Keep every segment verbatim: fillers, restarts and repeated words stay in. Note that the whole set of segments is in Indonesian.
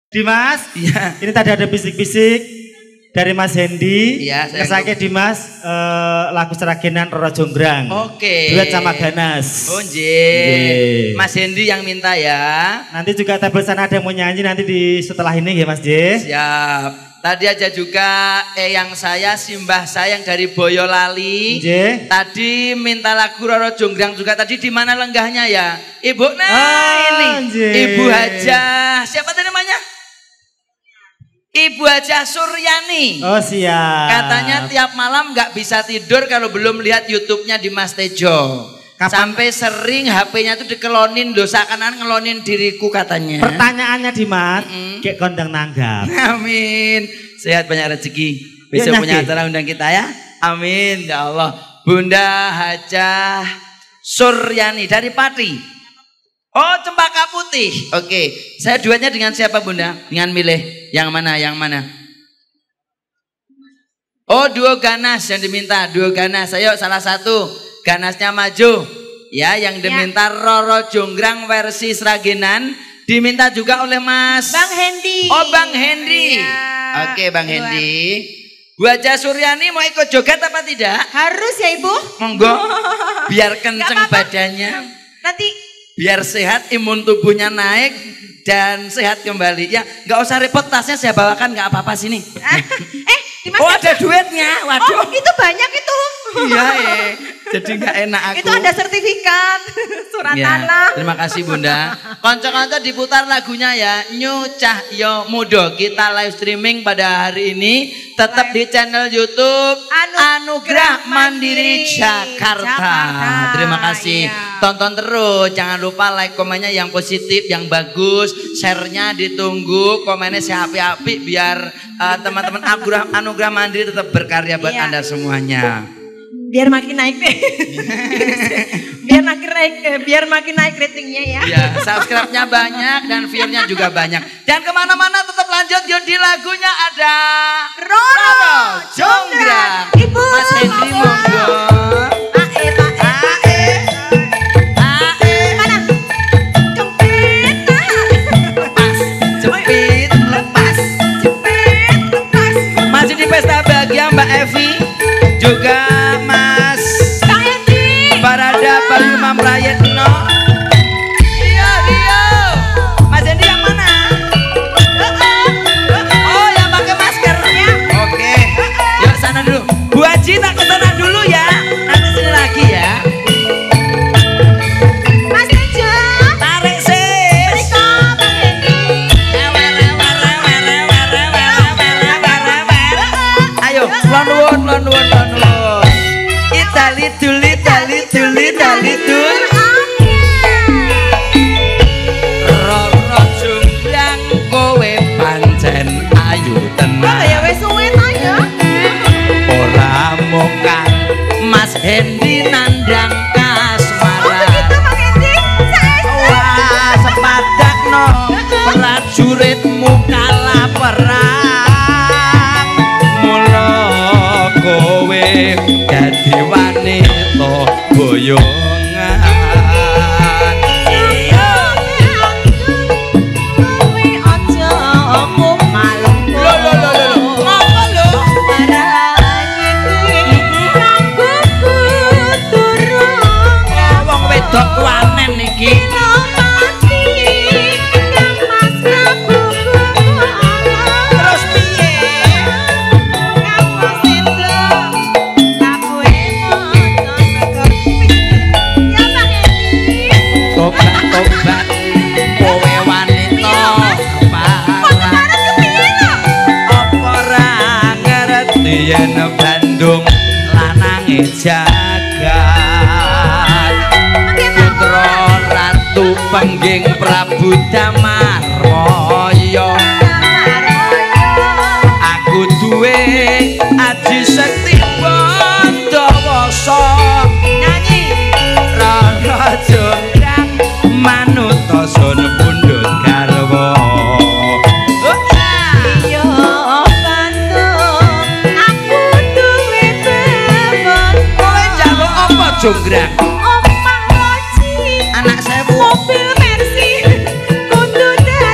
Dimas, iya. Ini tadi ada bisik-bisik dari Mas Hendy. Iya, Kesake Dimas uh, lagu Seragenan Roro Jonggrang. Oke. Duet sama Ganas. Oh nggih. Mas Hendy yang minta ya. Nanti juga tabel sana ada yang mau nyanyi nanti di setelah ini ya Mas J. Siap. Tadi aja juga eyang saya, simbah saya yang dari Boyolali. J. Tadi minta lagu Roro Jonggrang juga. Tadi di mana lenggahnya ya? Ibu nah oh, ini. J. Ibu Hajah. Siapa tadi namanya? Ibu Hajah Suryani. Oh siap. Katanya tiap malam nggak bisa tidur kalau belum lihat YouTube-nya di Mas Tejo. Kapan? Sampai sering H P-nya tuh dikelonin, dosa kanan ngelonin diriku katanya. Pertanyaannya Dimas, mm -hmm. kayak kondang nanggap. Amin. Sehat banyak rezeki. Besok ya, punya acara undang kita ya. Amin ya Allah. Bunda Hajah Suryani dari Pati. Oh Cempaka Putih. Oke, saya duetnya dengan siapa Bunda? Dengan milih yang mana? Yang mana? Oh duo Ganas yang diminta. Duo Ganas. Ayo salah satu Ganasnya maju. Ya yang diminta ya. Roro Jonggrang versi Seragenan. Diminta juga oleh Mas Bang Hendy. Oh Bang Hendy. Ya. Oke Bang Dua. Hendy. Bu Hajah Suryani mau ikut joget apa tidak? Harus ya Ibu. Monggo. Biar kenceng badannya. Nanti biar sehat, imun tubuhnya naik dan sehat kembali. Ya, nggak usah repot, tasnya saya bawakan, nggak apa-apa sini. eh, oh ada duetnya, waduh. Oh, itu banyak itu. Iya, eh. Jadi nggak enak aku. Itu ada sertifikat, surat ya, tanah. Terima kasih Bunda. Konco-konco diputar lagunya ya, Nyu Cahyo Mudo. Kita live streaming pada hari ini, tetap di channel YouTube Anu Anugerah Mandiri, Mandiri Jakarta. Jakarta. Terima kasih. Iya. Tonton terus, jangan lupa like komennya yang positif, yang bagus, share-nya ditunggu, komennya seapi-api biar teman-teman uh, Anugerah, Anugerah Mandiri tetap berkarya buat iya. Anda semuanya. Biar makin naik deh. biar makin naik, biar makin naik ratingnya ya. Ya, subscribe-nya banyak dan view-nya juga banyak. Jangan kemana-mana, tetap lanjut yuk di lagunya ada Roro Jonggrang. Ibu Mas Hendy monggo. Pesta bahagia Mbak Evi juga Mas Kak Hendy Barada Bayu Mamprayetno. Rio Rio Mas Hendy yang mana? Oh yang pakai masker ya. Oke yuk sana dulu Bu Haji tak kesana dulu ya. Nanti sini lagi ya. Mas Tejo tarik sih. Bang Hendy. Lon nuwun, lon nuwun, lon nuwun. Itali tuli, tali tuli, tali tul. Roro Jonggrang kowe pancen ayu tenan. Oh ya wis suwe ta ya. Ora mokan Mas Hendy nandang kasmaran. Oh begitu Bang Hendy. Wah sepadakno prajuritmu kalah perang. Kowe dadi wanita boyongan. Iya kowe aja kumal. Lho lho lho lho. Ngapa lho? Rambutku turun. Wong wedok wanen iki. Tobat kowe wanita parah. Apa ora ngerti yen Bandung lanange jagat. Putra ratu pengging Prabu Damarwaya. Aku duwe aji sekti Bandawasa. Nyanyi Roro Jonggrang manuta sun pundhut garwa. Iya Bandung aku duwe bebon. Kowe njaluk apa Jonggrang? Omah loji Anak sewu mobil Mercy kudu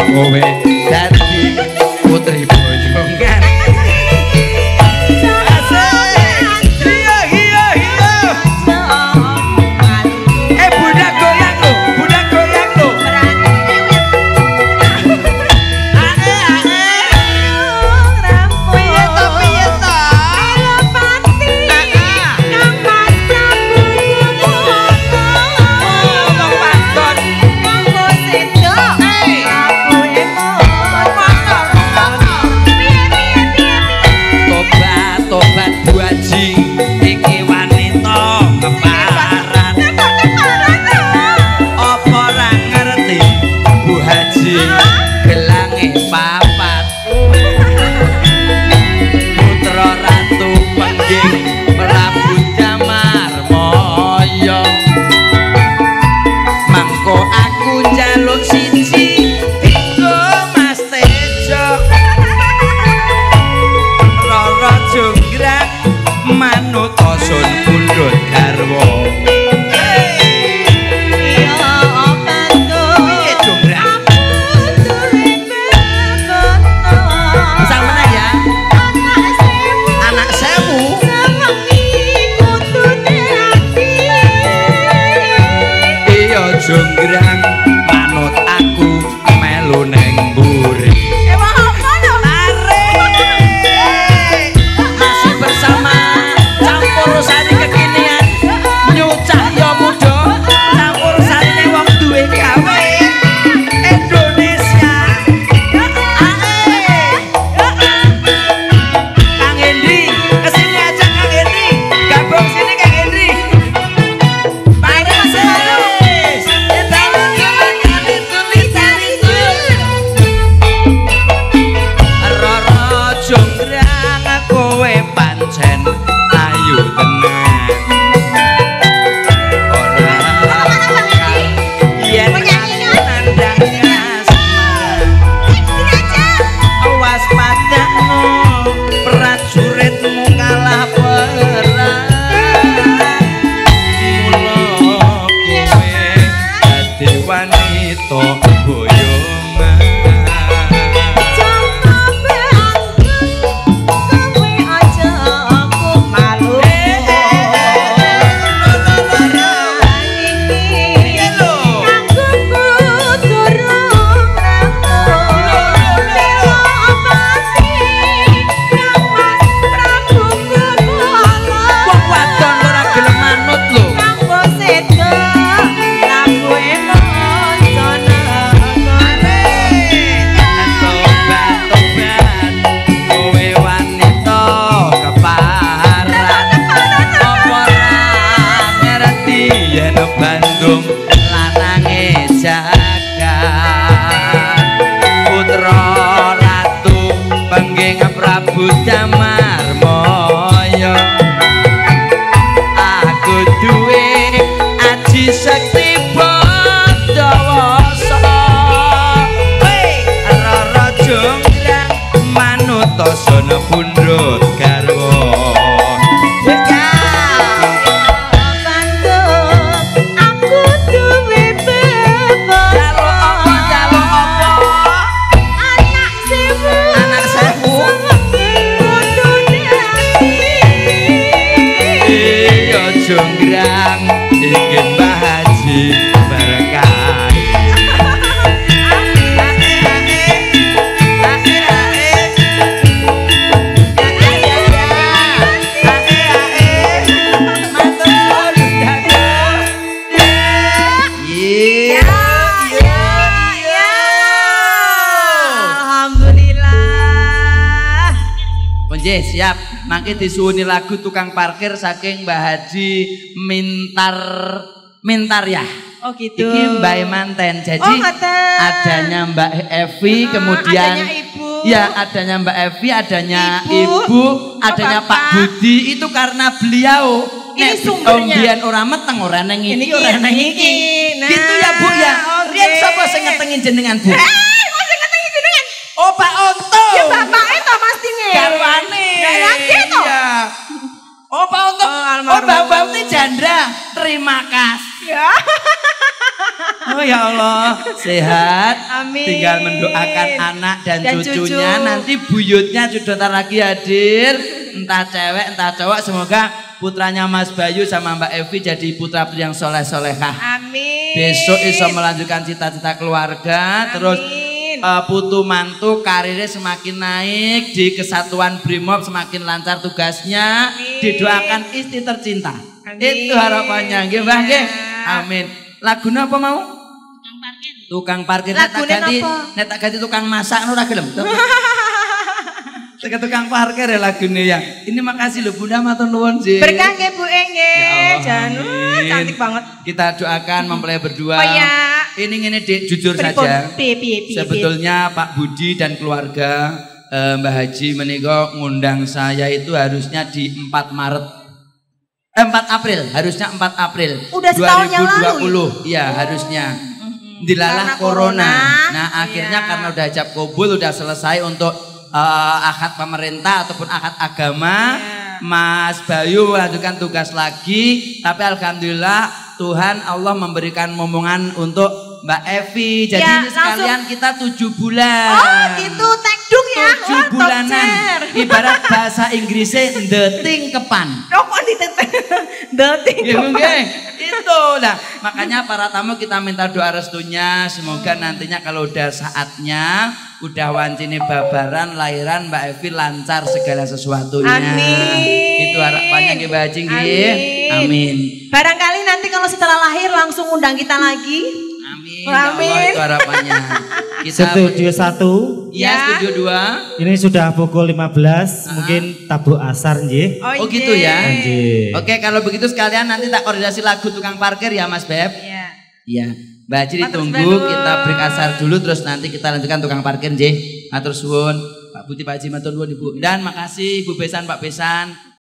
kowe dadi putri boyongan. Jonggrang manut aku melu neng mburi. Emang apa no? Tarik. Masih bersama campur sari kekinian nyucah yo muda campur sari wong duwe gawe Indonesia. Ae. Kang Hendri, kesini aja Kang Hendri. Gabung sini Kang Hendri. Pancen ayu tenang ora yen nandang asmara awas padakno prajuritmu kalah perang mula kowe dadi wanita boyongan. Bandung lanange jagat putra ratu pengging Prabu Damarmaya aku duwe aji sakti Pandawasa Rara Jonggrang manut tasana pundhut garwa. Jonggrang iki Mbah Haji berkah. Nggih, siap. Mangke disuwuni lagu tukang parkir saking Mbah Haji Mintar Mintaryah. Oh gitu. Iki Mbak Manten. Jadi oh, adanya Mbak Evi, uh, kemudian adanya Ibu. Ya, adanya Mbak Evi, adanya Ibu, Ibu adanya Pak Budi itu karena beliau ini sumbernya. Ombian ora meteng ora nang iki ora nang iki. Nah, gitu ya Bu ya. Okay. Riyen sapa sing ngetengi jenengan Bu? Eh, kok sing ngetengi jenengan? Oh, Pak Onto. Ya bapake to pastine. Garwane. Lah to. Iya. Oh, Pak Onto. Oh, oh Mbak Bauti Jandra. Terima kasih. Ya. Oh ya Allah, sehat. Amin. Tinggal mendoakan anak dan, Dan cucunya. cucu. Nanti buyutnya sudah ntar lagi hadir. Entah cewek, entah cowok. Semoga putranya Mas Bayu sama Mbak Evi jadi putra putri yang soleh-solehah. Amin. Besok iso melanjutkan cita-cita keluarga. Amin. Terus uh, putu mantu karirnya semakin naik. Di kesatuan Brimob semakin lancar tugasnya. Amin. Didoakan istri tercinta. Amin. Itu harapannya. Nggih, Mbah, nggih. Amin. Lagunya apa mau? Tukang parkir. Nek tak Lagune ganti, napa? nek tak ganti tukang masak ora gelem. Tukang tukang parkir ya lagunya ya. Ini makasih loh Bunda matur nuwun sih. Berkah nggih Bu Enge. Ya Allah, Jan, amin. cantik banget. Kita doakan mempelai berdua. Oh ya. Ini ini Dek, jujur Pripun? saja. Piye, piye, piye, Sebetulnya Pak Budi dan keluarga eh, Mbah Haji menika ngundang saya itu harusnya di empat Maret. Eh, empat April, harusnya empat April. Udah setahun yang lalu. dua ribu dua puluh. Iya, harusnya. Dilalah Karena corona. corona. Nah, akhirnya Iya. karena udah hajab kabul, udah selesai untuk uh, akad pemerintah ataupun akad agama. Iya. Mas Bayu melanjutkan tugas lagi, tapi alhamdulillah Tuhan Allah memberikan momongan untuk Mbak Evi. Jadi Ya, ini sekalian kita tujuh bulan. Oh gitu, tekduk ya. Tujuh Wah, top bulanan. chair. Ibarat bahasa Inggrisnya deting kepan. Oh, kok diteteh? Dating. Ya, mungkin. Itu lah. Makanya para tamu kita minta doa restunya. Semoga nantinya kalau udah saatnya, udah wancine babaran lahiran Mbak Evi lancar segala sesuatunya. Amin. Itu harapannya nggih Mbak Haji nggih. Amin. Amin. Barangkali nanti kalau setelah lahir langsung undang kita lagi. Amin. Ya Allah, Amin. itu harapannya. Kita Studio satu. Ya, studio dua. Ini sudah pukul lima belas, mungkin tabuk asar nggih. Oh, gitu ya. Nggih. Oke, kalau begitu sekalian nanti tak koordinasi lagu tukang parkir ya Mas Beb. Iya. Iya. Mbak Haji Matur ditunggu, suwun. kita break asar dulu terus nanti kita lanjutkan tukang parkir nggih. Matur suwun. Pak Budi, Pak Haji matur nuwun Ibu. Dan makasih Bu Besan, Pak Besan.